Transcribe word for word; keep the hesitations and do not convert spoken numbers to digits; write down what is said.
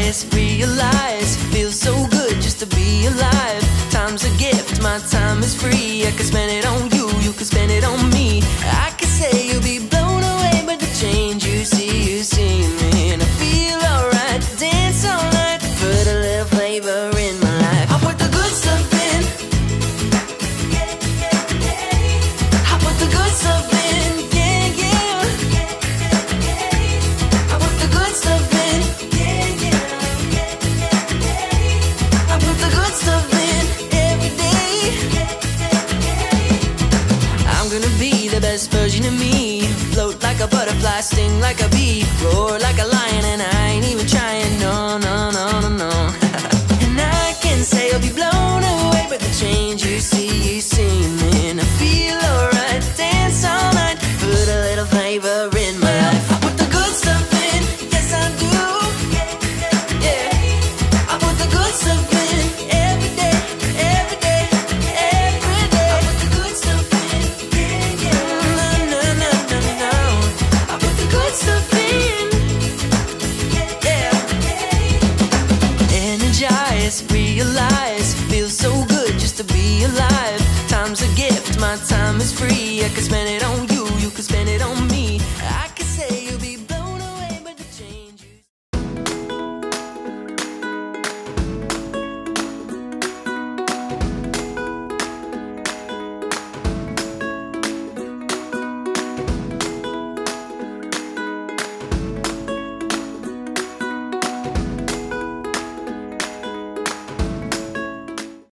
eyes, realize it feels so good just to be alive. Time's a gift, my time is free. I can spend it on you, you can spend it on me. I could say you'll be blown away by the change you see, you see me. And I feel alright, dance all night, put a little flavor in my life. I put the good stuff in, I put the good stuff in, yeah, yeah. I put the good stuff in, yeah, yeah. I put the good stuff in every day. I'm gonna be the best version of me. Float like a butterfly, sting like a bee, roar like a